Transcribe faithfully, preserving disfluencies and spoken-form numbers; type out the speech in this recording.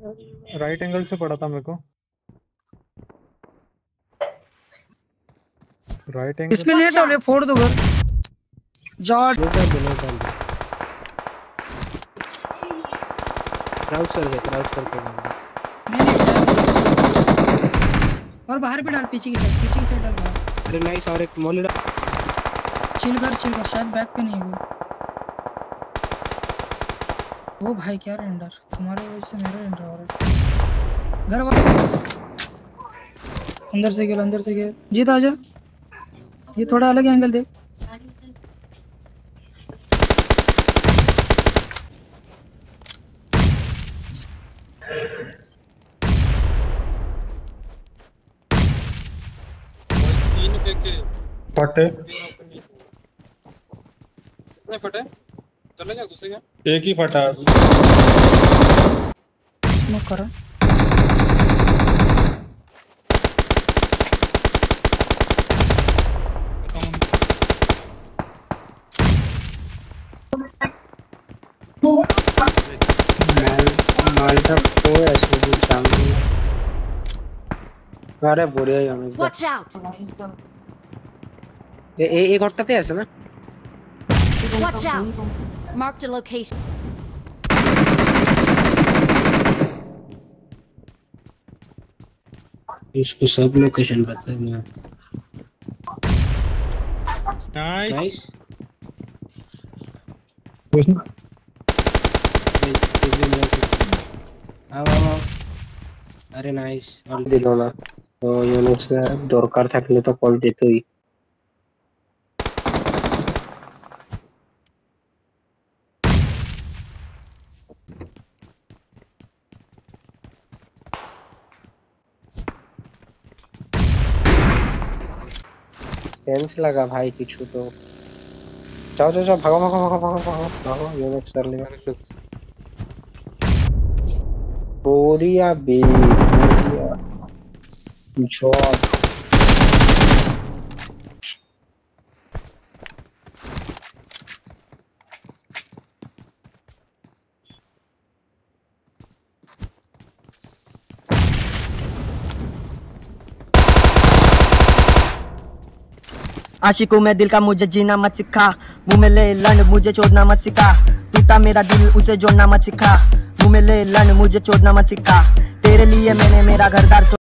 Right angle से पड़ा था मेरे को। राइट एंगल इसमें नेट डाले फोड़ दो घर जॉर्ज क्राउच कर दे क्राउच करके और बाहर भी डाल पीछे की साइड पीछे की साइड डाल बाहर। अरे नाइस और एक मॉली डाल चिल कर चिल कर शायद बैक पे नहीं है वो वो भाई क्या रेंडर तुम्हारे वजह से मेरा रेंडर हो रहा है घर वाले अंदर से गेल अंदर से गेल जीत आजा ये थोड़ा अलग एंगल देख फटे कितने फटे चले क्या घुसेगा एक ही फटा स्मोक करो मालटा को ऐसे भी सामने আরে বড়িয়া আমি Watch out! এই এই ঘরটাতে আছে না Watch out! Marked a location. इसको सब लोकेशन पता है ना नाइस नाइस आओ आओ अरे नाइस और दिलो ना तो यूनिक्स দরকার থাকলে তো কল দিতই सेंस लगा भाई किछु तो जाओ जाओ जाओ भागो भागो भागो भागो भागो भागो यूनिक्स कर ले बोरिया बे बोरिया जॉब आशिकों में दिल का मुझे जीना मत सिखा मुँह में ले लन मुझे छोड़ना मत सिखा टूटा मेरा दिल उसे जोड़ना मत सिखा मुँह में ले लन मुझे छोड़ना मत सिखा तेरे लिए मैंने मेरा घर दार